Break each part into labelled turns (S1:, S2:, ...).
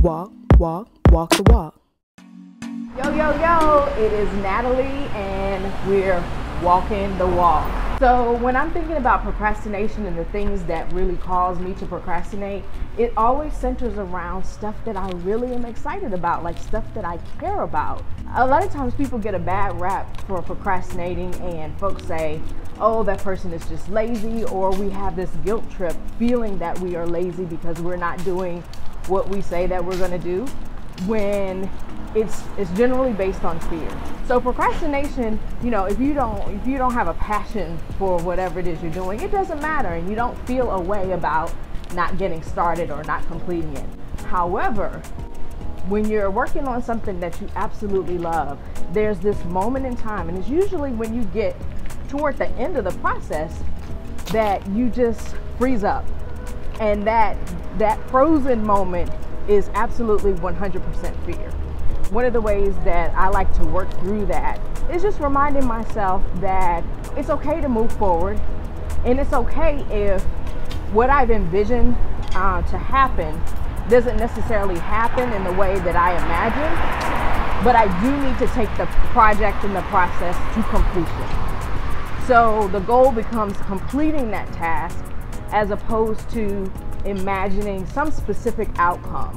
S1: Walk the walk. Yo, it is Natalie and we're walking the walk. So when I'm thinking about procrastination and the things that really cause me to procrastinate, it always centers around stuff that I really am excited about, like stuff that I care about. A lot of times people get a bad rap for procrastinating and folks say, oh, that person is just lazy, or we have this guilt trip feeling that we are lazy because we're not doing what we say that we're going to do, when it's generally based on fear. So procrastination, if you don't have a passion for whatever it is you're doing, it doesn't matter, and you don't feel a way about not getting started or not completing it. However, when you're working on something that you absolutely love, there's this moment in time, and it's usually when you get toward the end of the process that you just freeze up, and that frozen moment is absolutely 100% fear. One of the ways that I like to work through that is just reminding myself that it's okay to move forward, and it's okay if what I've envisioned to happen doesn't necessarily happen in the way that I imagine, but I do need to take the project and the process to completion. So the goal becomes completing that task as opposed to imagining some specific outcome.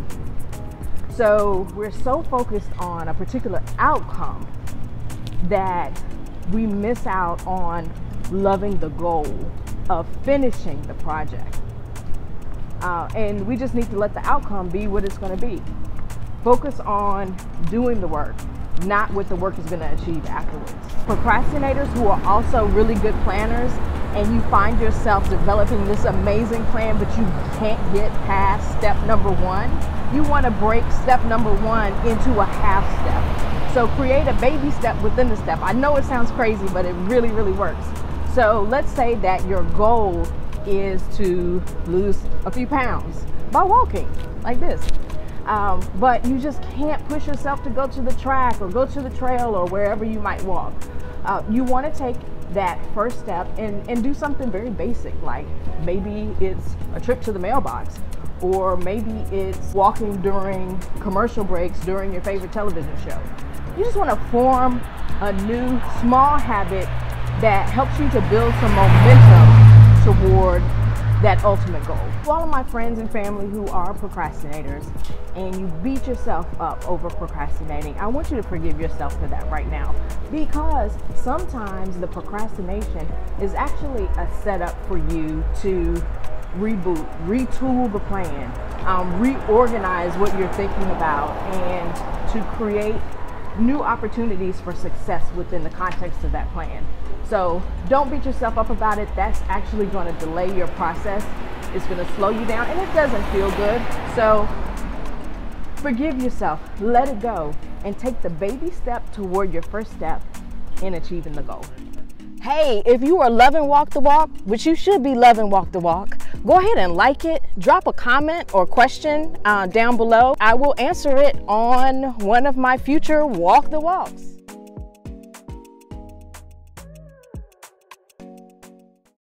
S1: So we're so focused on a particular outcome that we miss out on loving the goal of finishing the project. And we just need to let the outcome be what it's going to be. Focus on doing the work, not what the work is going to achieve afterwards. Procrastinators who are also really good planners, and you find yourself developing this amazing plan, but you can't get past step number one, you want to break step number one into a half step. So create a baby step within the step. I know it sounds crazy, but it really, really works. So let's say that your goal is to lose a few pounds by walking like this. But you just can't push yourself to go to the track or go to the trail or wherever you might walk. You want to take that first step and do something very basic, like maybe it's a trip to the mailbox, or maybe it's walking during commercial breaks during your favorite television show. You just want to form a new small habit that helps you to build some momentum toward that ultimate goal. To all of my friends and family who are procrastinators and you beat yourself up over procrastinating, I want you to forgive yourself for that right now, because sometimes the procrastination is actually a setup for you to reboot, retool the plan, reorganize what you're thinking about, and to create new opportunities for success within the context of that plan. So don't beat yourself up about it. That's actually going to delay your process. It's going to slow you down, and it doesn't feel good. So forgive yourself, let it go, and take the baby step toward your first step in achieving the goal. Hey, if you are loving Walk the Walk, which you should be loving Walk the Walk, go ahead and like it, drop a comment or question down below. I will answer it on one of my future Walk the Walks.